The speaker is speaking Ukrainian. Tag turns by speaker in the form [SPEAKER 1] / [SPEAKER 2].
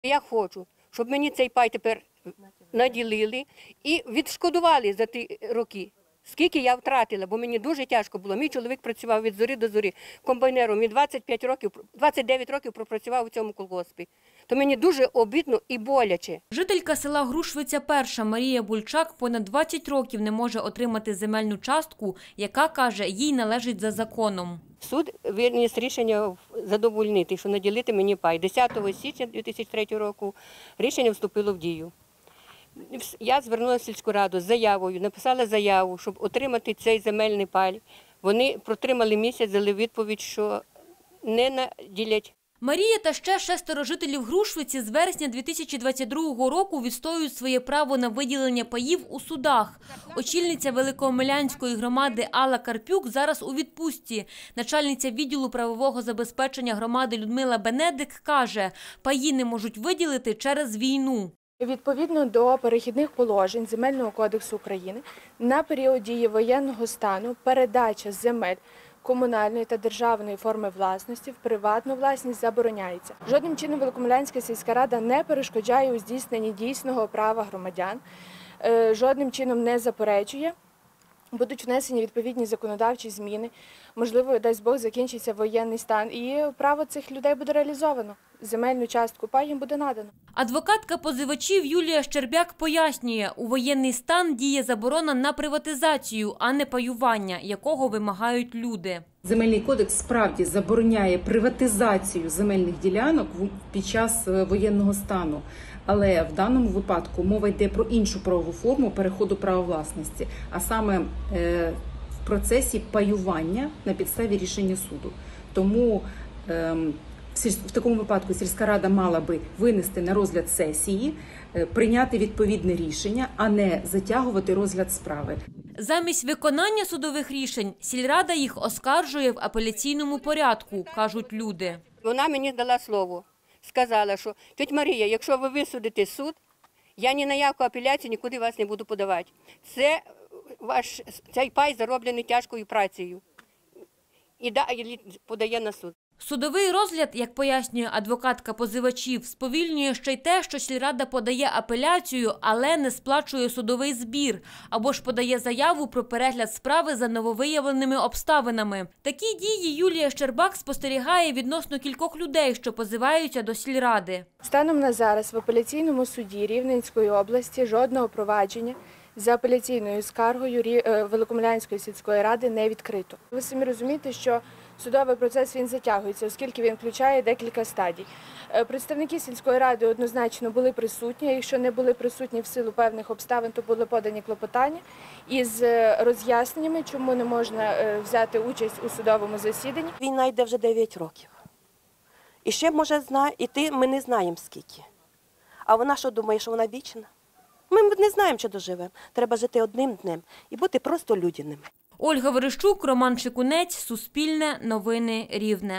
[SPEAKER 1] Я хочу, щоб мені цей пай тепер наділили і відшкодували за ті роки. Скільки я втратила, бо мені дуже тяжко було. Мій чоловік працював від зорі до зорі комбайнером. Він 29 років пропрацював у цьому колгоспі. То мені дуже обідно і боляче.
[SPEAKER 2] Жителька села Грушвиця Перша Марія Бульчак понад 20 років не може отримати земельну частку, яка, каже, їй належить за законом.
[SPEAKER 1] Суд виніс рішення задовольнити, що наділити мені пай. 10 січня 2003 року рішення вступило в дію. Я звернулася в сільську раду з заявою, написала заяву, щоб отримати цей земельний пай. Вони протримали місяць, дали відповідь, що не наділять.
[SPEAKER 2] Марія та ще 6 жителів Грушвиці з вересня 2022 року відстоюють своє право на виділення паїв у судах. Очільниця Великоомелянської громади Алла Карпюк зараз у відпустці. Начальниця відділу правового забезпечення громади Людмила Бенедик каже, паї не можуть виділити через війну.
[SPEAKER 3] Відповідно до перехідних положень Земельного кодексу України на період дії воєнного стану передача земель комунальної та державної форми власності в приватну власність забороняється. Жодним чином Великоомелянська сільська рада не перешкоджає у здійсненні дійсного права громадян, жодним чином не заперечує. Будуть внесені відповідні законодавчі зміни, можливо, дасть Бог, закінчиться воєнний стан, і право цих людей буде реалізовано. Земельну частку пай їм буде надано.
[SPEAKER 2] Адвокатка позивачів Юлія Щербяк пояснює, у воєнний стан діє заборона на приватизацію, а не паювання, якого вимагають люди.
[SPEAKER 4] Земельний кодекс справді забороняє приватизацію земельних ділянок під час воєнного стану. Але в даному випадку мова йде про іншу правову форму переходу права власності, а саме в процесі паювання на підставі рішення суду. Тому в такому випадку сільська рада мала би винести на розгляд сесії, прийняти відповідне рішення, а не затягувати розгляд справи.
[SPEAKER 2] Замість виконання судових рішень сільрада їх оскаржує в апеляційному порядку, кажуть люди.
[SPEAKER 1] Вона мені дала слово. Сказала, що тьотя Марія, якщо ви висудите суд, я ні на яку апеляцію нікуди вас не буду подавати. Цей пай зароблений тяжкою працею. І подає на суд.
[SPEAKER 2] Судовий розгляд, як пояснює адвокатка позивачів, сповільнює ще й те, що сільрада подає апеляцію, але не сплачує судовий збір, або ж подає заяву про перегляд справи за нововиявленими обставинами. Такі дії Юлія Щербак спостерігає відносно кількох людей, що позиваються до сільради.
[SPEAKER 3] Станом на зараз в апеляційному суді Рівненської області жодного провадження за апеляційною скаргою Великоомелянської сільської ради не відкрито. Ви самі розумієте, що судовий процес він затягується, оскільки він включає декілька стадій. Представники сільської ради однозначно були присутні, а якщо не були присутні в силу певних обставин, то були подані клопотання із роз'ясненнями, чому не можна взяти участь у судовому засіданні.
[SPEAKER 5] Війна йде вже 9 років. І ще може йти, ми не знаємо скільки. А вона що думає, що вона вічна? Ми не знаємо, чи доживемо. Треба жити одним днем і бути просто людяними.
[SPEAKER 2] Ольга Верещук, Роман Шикунець, Суспільне, Новини Рівне.